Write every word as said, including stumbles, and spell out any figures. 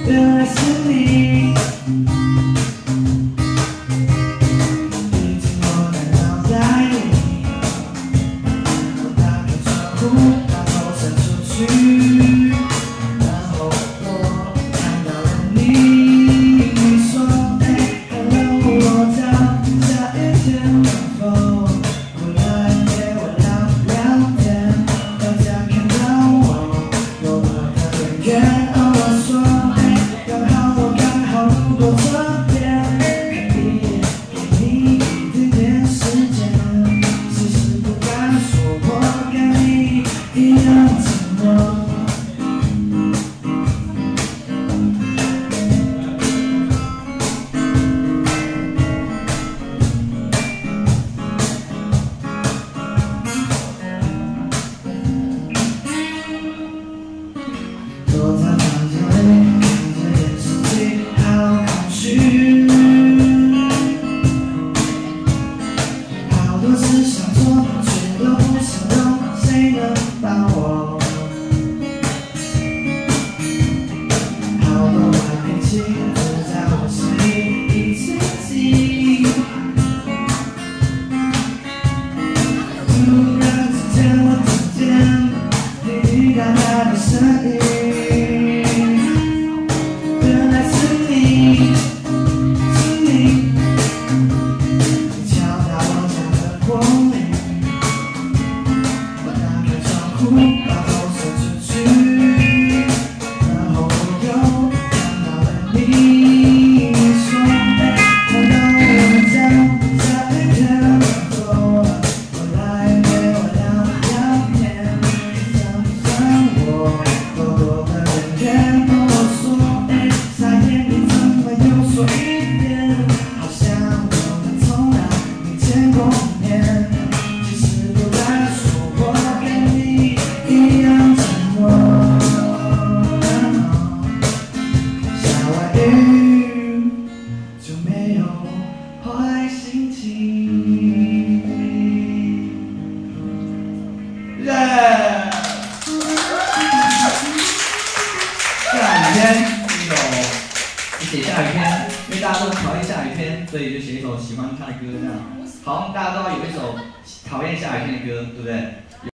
原来是你。已经落在脑袋里，我打开窗户，把头伸出去，然后我看到了你。你说：“哎 ，Hello， 我叫下雨天的风，过来陪我聊聊天。大家看到我，我把它远远。我说：哎，刚好我刚好路过这边，看一眼，给你一点点时间。只是不敢说我跟你一样寂寞。”躲在房间里，看着电视机，好空虚。好多事想做，却又不想动，谁能帮我？好多坏脾气，只在我心里一直记。突然之间，我听见滴滴答答的声音。原来是你，是你，你敲打我家的玻璃，我打开窗户，把头伸出去，然后我又看到了你。你说：“哎，看到我家下雨天的风，过来陪我聊聊天。想不想我多多的人缘？”我说：“哎，夏天你怎么又说一遍？好像我们从来没见过面。其实不敢说我跟你一样寂寞。下完雨就没有坏心情。”耶！ 下雨天有写下雨天，因为大家都讨厌下雨天，所以就写一首喜欢他的歌这样。好像大家都要有一首讨厌下雨天的歌，对不对？